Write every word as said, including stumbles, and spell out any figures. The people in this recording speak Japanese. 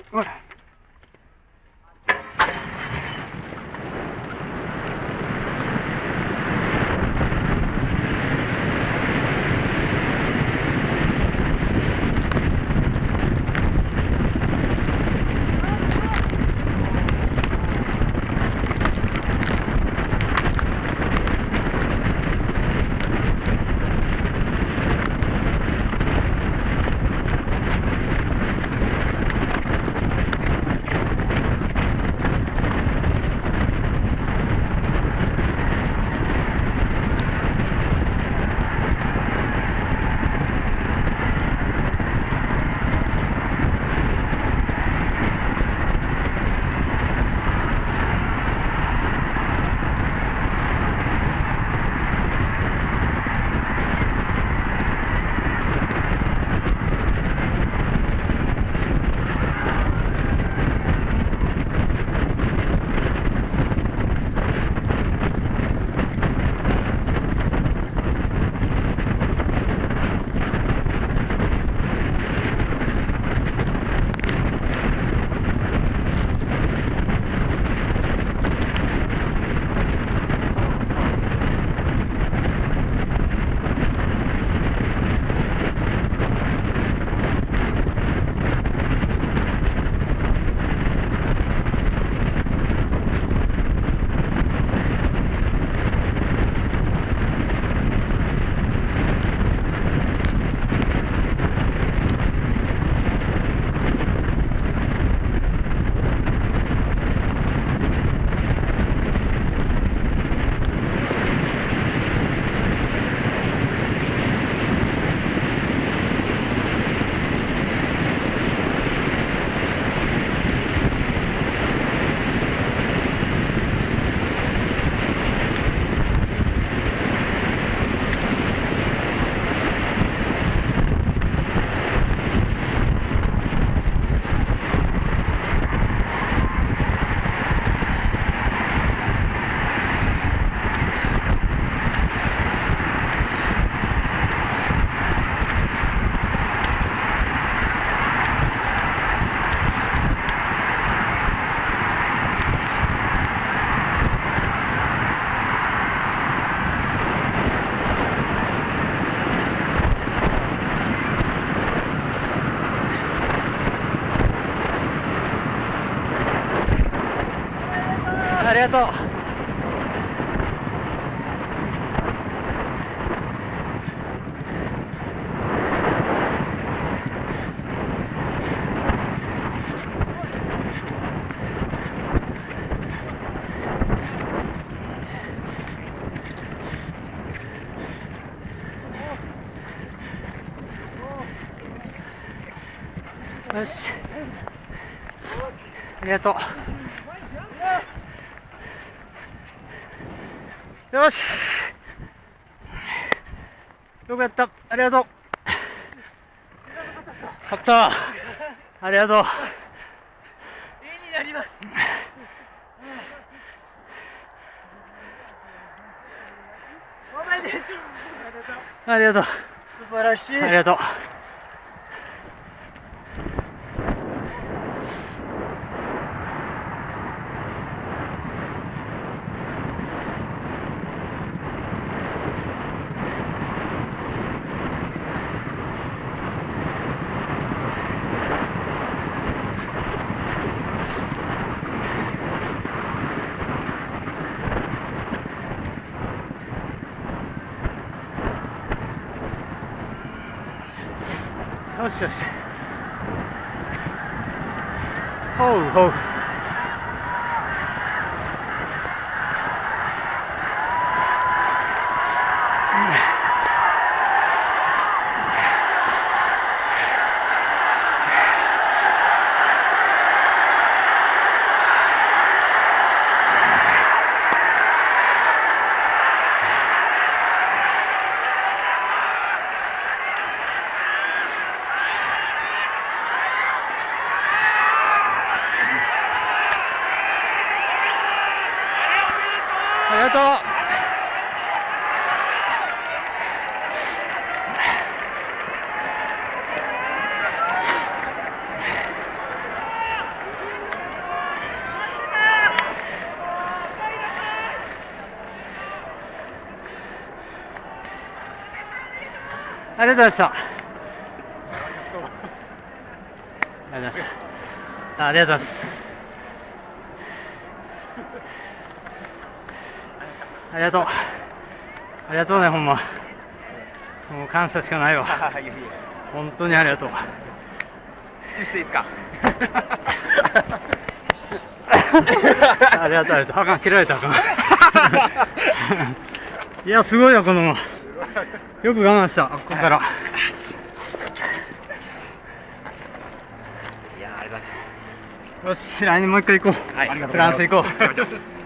おい。ありがとう。よし、ありがとう。よし、よくやった、ありがとう。勝った、ありがとう。 絵になります。おめでとう。 ありがとう。 素晴らしい。 ありがとう。よしよし。ほうほう。ありがとう。 ありがとうございました。ありがとうございます。ありがとうございます。ありがとう。ありがとうね、ほんま。もう感謝しかないわ。本当にありがとう。 チューしていいですか。 ありがとう、ありがとう。あかん、切られたらあかん。いや、すごいよ、この馬。よく我慢した、ここから。 いやー、ありがとうございました。 よし、来年もう一回行こう。 はい、 フランス行こう。